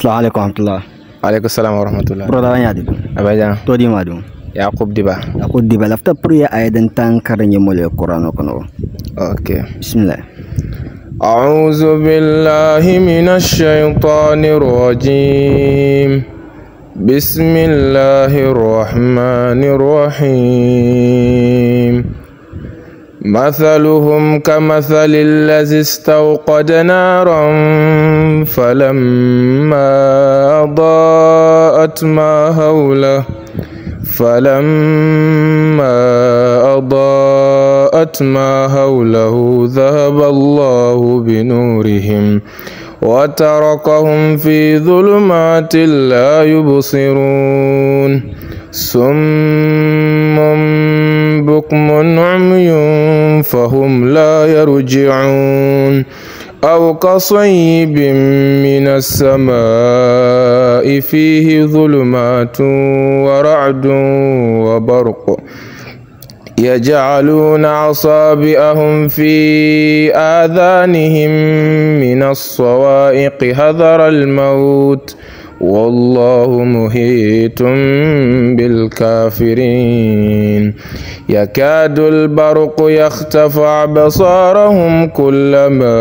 السلام عليكم ورحمة الله. وعليكم السلام ورحمة الله. برودة يادي. أبدا. تودي مادو. يعقوب دبا. يعقوب دبا لفتا بريا أيضا تانكرني مولى القرآن وكنو. أوكي. بسم الله. أعوذ بالله من الشيطان الرجيم. بسم الله الرحمن الرحيم. مثلهم كمثل الذي استوقد نارا فلما أضاءت ما حوله ذهب الله بنورهم وتركهم في ظلمات لا يبصرون صم بكم عمي فهم لا يرجعون أو كصيب من السماء فيه ظلمات ورعد وبرق يجعلون أصابعهم في آذانهم من الصواعق حذر الموت والله محيط بالكافرين يكاد البرق يخطف أبصارهم كلما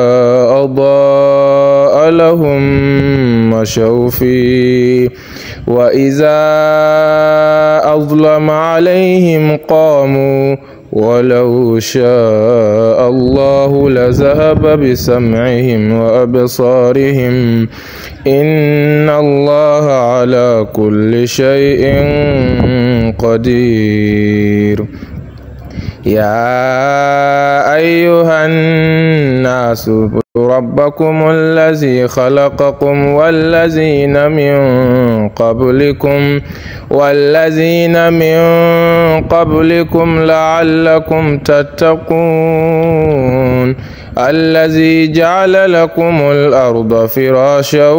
أضاء لهم مشوا فيه وإذا أظلم عليهم قاموا ولو شاء الله لذهب بسمعهم وأبصارهم إن الله على كل شيء قدير يا أيها الناس ربكم الذي خلقكم والذين من قبلكم لعلكم تتقون الذي جعل لكم الأرض فراشا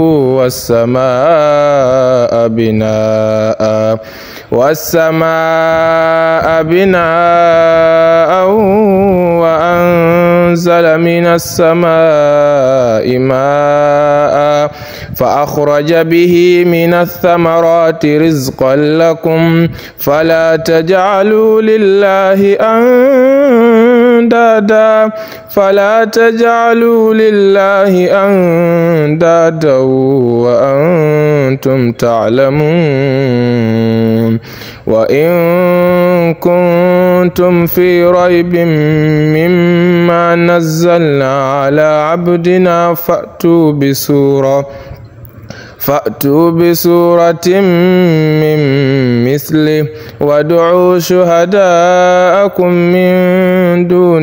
والسماء بناء وأنزل من السماء ماء فأخرج به من الثمرات رزقا لكم فلا تجعلوا لله أندادا وأنتم تعلمون وإن كنتم في ريب مما نزلنا على عبدنا فأتوا بسورة من مثله وادعوا شهداءكم من دون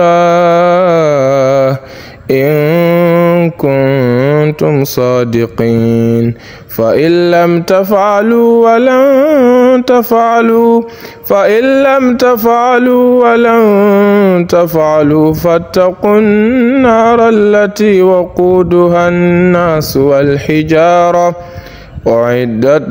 الله إن كنتم صادقين فإن لم تفعلوا ولن تفعلوا فاتقوا النار التي وقودها الناس والحجارة أعدت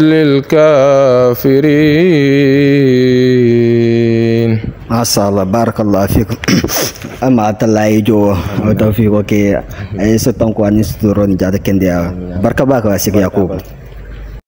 للكافرين. ما شاء الله بارك الله فيكم. أما أتلاقي جو وتوفيق وكي أي ستون كواني ستورون جاد كنديا. بارك باك واسيك يعقوب.